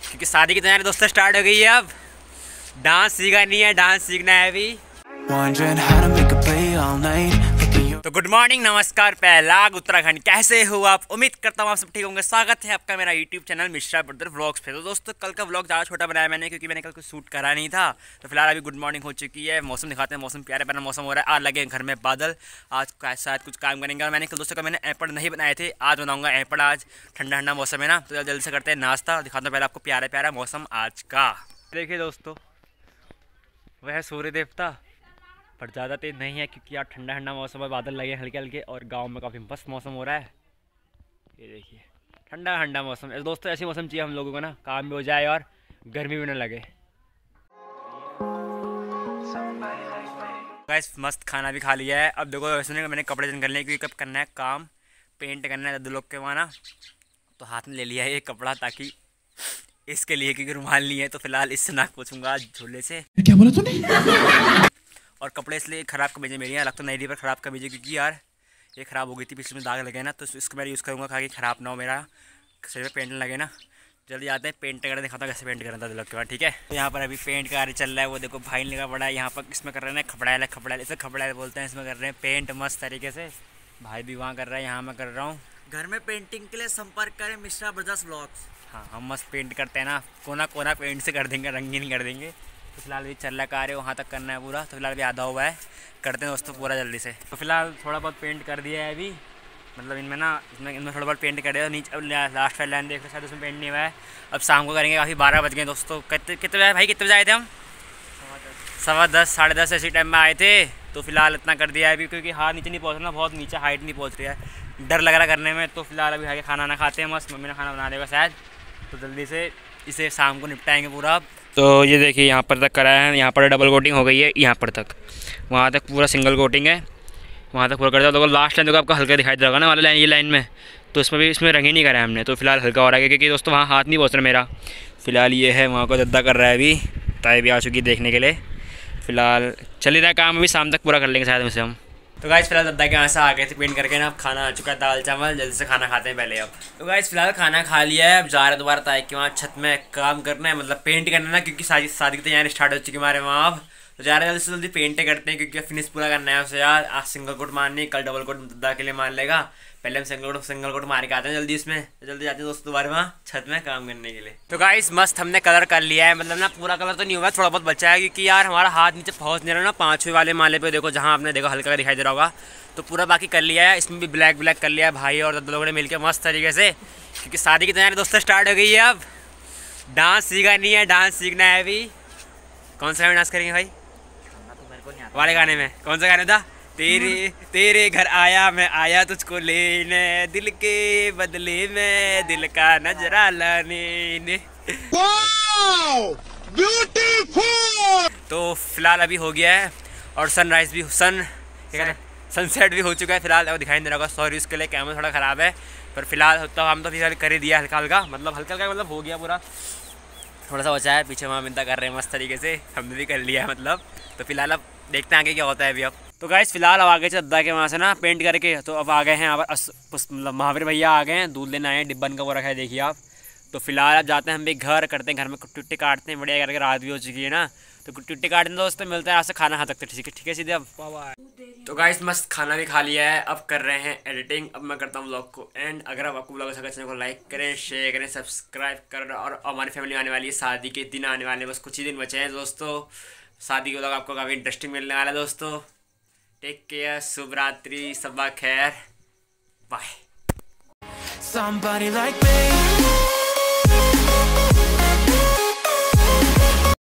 क्योंकि शादी की तैयारी दोस्तों स्टार्ट हो गई है। अब डांस सीखा नहीं है, डांस सीखना है अभी। तो गुड मॉर्निंग, नमस्कार, पहलाग उत्तराखंड। कैसे हो आप? उम्मीद करता हूँ आप सब ठीक होंगे। स्वागत है आपका मेरा YouTube channel Mishra brother vlogs पे। तो दोस्तों कल का व्लॉग ज़्यादा छोटा बनाया मैंने, क्योंकि मैंने कल कुछ शूट करा नहीं था। तो फिलहाल अभी गुड मॉर्निंग हो चुकी है। मौसम दिखाते हैं, मौसम प्यारा प्यारा मौसम हो रहा है। आज लगे घर में बादल, आज शायद कुछ काम करेंगे। और मैंने कल दोस्तों का मैंने एपड़ नहीं बनाए थे, आज बनाऊंगा एपड़। आज ठंडा ठंडा मौसम है ना, तो जल्दी से करते हैं नाश्ता। दिखाता हूँ पहले आपको प्यारा प्यारा मौसम आज का। देखिए दोस्तों, वह सूर्य देवता, पर ज़्यादा तेज नहीं है क्योंकि यार ठंडा ठंडा मौसम है, बादल लगे हल्के हल्के, और गांव में काफ़ी मस्त मौसम हो रहा है। ये देखिए ठंडा ठंडा मौसम है दोस्तों। ऐसी मौसम चाहिए हम लोगों को ना, काम भी हो जाए और गर्मी भी ना लगे। गाइस मस्त खाना भी खा लिया है। अब देखो वैसे मैंने कपड़े चेंज कर लिए, क्योंकि कब करना है काम, पेंट करना है दो लोग के वहाँ ना। तो हाथ में ले लिया है ये कपड़ा, ताकि इसके लिए, क्योंकि रुमाल नहीं है। तो फिलहाल इससे नाक पोछूंगा आज झोले से। क्या बोला तूने? और कपड़े इसलिए ख़राब का भेजे मेरी, यार लगता नहीं रही पर ख़राब का भेजे, क्योंकि यार ये ख़राब हो गई थी, पिछले में दाग लगे ना। तो इसको मैं यूज़ करूँगा ताकि ख़राब ना हो, मेरा शरीर में पेंट लगे ना। जल्दी आते हैं पेंट करके दिखाता हूँ कैसे पेंट करना था दिलक के बाद, ठीक है। तो यहाँ पर अभी पेंट का कार्य चल रहा है। वो देखो भाई लगा पड़ा है यहाँ पर, इसमें कर रहे हैं खपड़ाइल, इसे खपड़ाइल बोलते हैं। इसमें कर रहे हैं पेंट मस्त तरीके से। भाई भी वहाँ कर रहा है, यहाँ मैं कर रहा हूँ। घर में पेंटिंग के लिए संपर्क करें मिश्रा ब्रदर्स व्लॉग्स। हाँ, हम मस्त पेंट करते हैं ना, कोना कोना पेंट से कर देंगे, रंगीन कर देंगे। तो फिलहाल भी चल रहा कार्य, वहाँ तक करना है पूरा। तो फिलहाल भी आधा हुआ है, करते हैं दोस्तों पूरा जल्दी से। तो फिलहाल थोड़ा बहुत पेंट कर दिया है अभी, मतलब इनमें ना, इनमें थोड़ा बहुत पेंट कर दिया। नीचे अब लास्ट वाली लाइन देख लो, शायद उसमें पेंट नहीं हुआ है। अब शाम को करेंगे, काफ़ी 12 बज गए दोस्तों। कितने बजे भाई, कितने बजे आए थे हम? 10:15 साढ़े 10 ऐसी टाइम में आए थे। तो फिलहाल इतना कर दिया है अभी, क्योंकि हाथ नीचे नहीं पहुँच रहा, बहुत नीचे हाइट नहीं पहुँच रही है, डर लग रहा करने में। तो फिलहाल अभी आगे खाना ना खाते हैं, मस्त मम्मी ने खाना बना देगा शायद। तो जल्दी से इसे शाम को निपटाएंगे पूरा। तो ये देखिए यहाँ पर तक करा है, यहाँ पर डबल कोटिंग हो गई है, यहाँ पर तक, वहाँ तक पूरा सिंगल कोटिंग है, वहाँ तक पूरा कर दिया। तो लास्ट लाइन देखो आपको हल्का दिखाई दे रहा ना, वाला लाइन, ये लाइन में। तो इसमें भी इसमें रंग ही नहीं करा है हमने। तो फिलहाल हल्का हो रहा है, क्योंकि दोस्तों वहाँ हाथ नहीं पहुँच रहा मेरा। फिलहाल ये है, वहाँ को दद्दा कर रहा है अभी, ताई भी आ चुकी देखने के लिए। फिलहाल चल ही रहा है काम, अभी शाम तक पूरा कर लेंगे शायद में से हम। तो गाइस फिलहाल दद्दा के यहाँ से आ गए थे पेंट करके ना। अब खाना आ चुका है, दाल चावल, जल्दी से खाना खाते हैं पहले अब। तो गाइस फिलहाल खाना खा लिया है। अब जा रहे दोबारा ताई के वहाँ छत में काम करना है, मतलब पेंट करना है ना, क्योंकि शादी की तैयारी स्टार्ट हो चुकी है हमारे वहाँ। अब तो जा रहे हैं जल्दी से जल्दी पेंट करते हैं, क्योंकि फिनिश पूरा करना है उसे यार। आज सिंगल कोट मारनी, कल डबल कोट दद्दा के लिए मार लेगा। पहले हम सिंगल कोट मार के आते हैं जल्दी इसमें। तो जल्दी जाते हैं दोस्तों दोबारा वहाँ छत में काम करने के लिए। तो गाइस मस्त हमने कलर कर लिया है, मतलब ना पूरा कलर तो नहीं हुआ, थोड़ा बहुत बचा है, क्योंकि यार हमारा हाथ नीचे पहुँच नहीं रहा ना। 5वें वाले माले पे देखो, जहाँ आपने देखो हल्का दिखाई दे रहा होगा। तो पूरा बाकी कर लिया है, इसमें भी ब्लैक कर लिया है भाई और दद्दा लोगों ने मिलकर मस्त तरीके से, क्योंकि शादी की तैयारी दोस्तों स्टार्ट हो गई है। अब डांस सीखा नहीं है, डांस सीखना है अभी। कौन सा डांस करेंगे भाई? वाले गाने में कौन सा गाना था? तेरे घर आया मैं, आया तुझको लेने, दिल के बदले में दिल का नजरा लाने। तो फिलहाल अभी हो गया है, और सनराइज भी, सनसेट भी हो चुका है। फिलहाल अब दिखाई नहीं दे रहा होगा, सॉरी उसके लिए, कैमरा थोड़ा ख़राब है। पर फिलहाल तो हम तो फिलहाल कर ही दिया हल्का हल्का, मतलब हो गया पूरा। थोड़ा सा बचा है, पीछे वहाँ मिन्ता कर रहे हैं मस्त तरीके से, हमने भी कर लिया है मतलब। तो फिलहाल अब देखते हैं आगे क्या होता है अभी अब। तो गाइस फिलहाल अब आगे दद्दा के वहाँ से ना पेंट करके, तो अब आ गए हैं यहाँ पर मतलब महावीर भैया आ गए हैं, दूध लेने आए हैं, डिब्बन का वो रखा है देखिए आप। तो फिलहाल अब जाते हैं हम भी घर, करते हैं घर में कुट्टी काटते हैं बढ़िया करके, रात भी हो चुकी है ना। तो कुट्टी काटने दोस्तों मिलते हैं, आज से खाना खा सकते हैं, ठीक है सीधे अब। तो गाइस मस्त खाना भी खा लिया है, अब कर रहे हैं एडिटिंग। अब मैं करता हूँ व्लॉग को एंड। अगर आपको व्लॉग अच्छा लगा चैनल को लाइक करें, शेयर करें, सब्सक्राइब करें। और हमारी फैमिली आने वाली है, शादी के दिन आने वाले, बस कुछ ही दिन बचे हैं दोस्तों। शादी के व्लॉग आपको काफ़ी इंटरेस्टिंग मिलने वाला है दोस्तों। टेक केयर, शुभ रात्रि, सबा खैर, बाय।